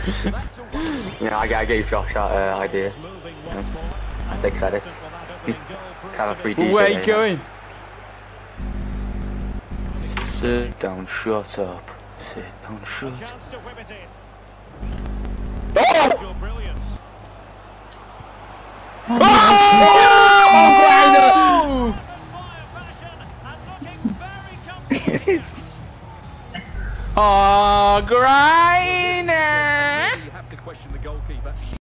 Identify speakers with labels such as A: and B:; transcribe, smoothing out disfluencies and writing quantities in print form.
A: Yeah, I gave Josh that idea. I take credit. Kind of 3D.
B: Where are you going?
A: Sit down, shut up. Sit down, shut up.
B: Oh, great!